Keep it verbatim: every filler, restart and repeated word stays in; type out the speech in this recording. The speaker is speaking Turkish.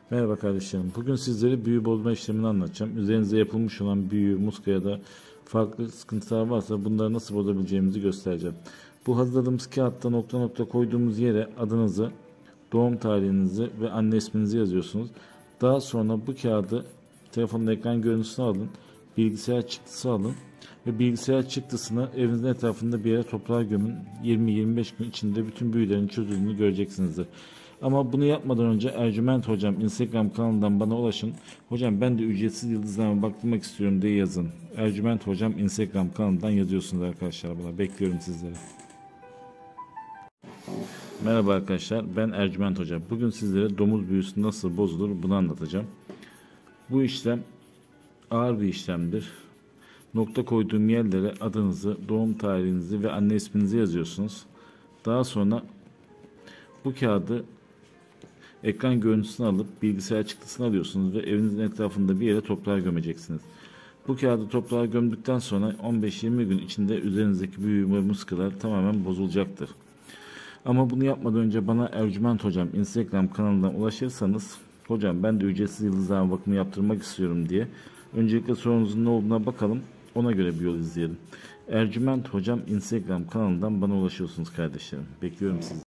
Merhaba kardeşlerim. Bugün sizlere büyü bozma işlemini anlatacağım. Üzerinize yapılmış olan büyü, muska ya da farklı sıkıntılar varsa bunları nasıl bozabileceğimizi göstereceğim. Bu hazırladığımız kağıtta nokta nokta koyduğumuz yere adınızı, doğum tarihinizi ve anne isminizi yazıyorsunuz. Daha sonra bu kağıdı telefonun ekran görüntüsünü alın, bilgisayar çıktısı alın ve bilgisayar çıktısını evinizin etrafında bir yere toprağa gömün. yirmi yirmi beş gün içinde bütün büyülerin çözüldüğünü göreceksinizdir. Ama bunu yapmadan önce Ercüment Hocam Instagram kanalından bana ulaşın. Hocam ben de ücretsiz yıldızlarıma baktırmak istiyorum diye yazın. Ercüment Hocam Instagram kanalından yazıyorsunuz arkadaşlar bana. Bekliyorum sizleri. Merhaba arkadaşlar, ben Ercüment Hocam. Bugün sizlere domuz büyüsü nasıl bozulur bunu anlatacağım. Bu işlem ağır bir işlemdir. Nokta koyduğum yerlere adınızı, doğum tarihinizi ve anne isminizi yazıyorsunuz. Daha sonra bu kağıdı ekran görüntüsünü alıp bilgisayar çıktısını alıyorsunuz ve evinizin etrafında bir yere toprağa gömeceksiniz. Bu kağıdı toprağa gömdükten sonra on beş yirmi gün içinde üzerinizdeki büyü ve muskalar tamamen bozulacaktır. Ama bunu yapmadan önce bana Ercüment Hocam Instagram kanalından ulaşırsanız, hocam ben de ücretsiz yıldızlarma bakımı yaptırmak istiyorum diye öncelikle sorunuzun ne olduğuna bakalım, ona göre bir yol izleyelim. Ercüment Hocam Instagram kanalından bana ulaşıyorsunuz kardeşlerim. Bekliyorum sizi.